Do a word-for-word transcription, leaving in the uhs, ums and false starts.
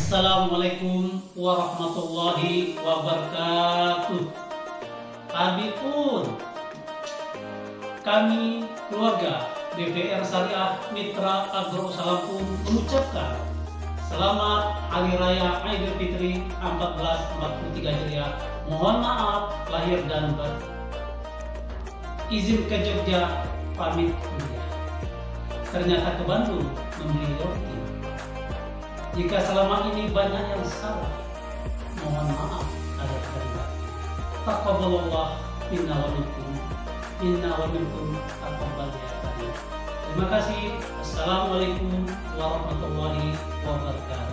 Assalamualaikum warahmatullahi wabarakatuh. Abi pun kami keluarga B P R Syariah Mitra Agro Lampung mengucapkan selamat Hari Raya Idul Fitri seribu empat ratus empat puluh tiga Hijriah. Mohon maaf lahir dan batin. Izin ke Jogja pamit kuliah. Ternyata ke Bandung membeli roti. Jika selama ini banyak yang salah, mohon maaf ada terlibat. Taqabbalallah minna wa minkum, minna wa minkum taqabbal ya karim. Terima kasih. Assalamualaikum warahmatullahi wabarakatuh.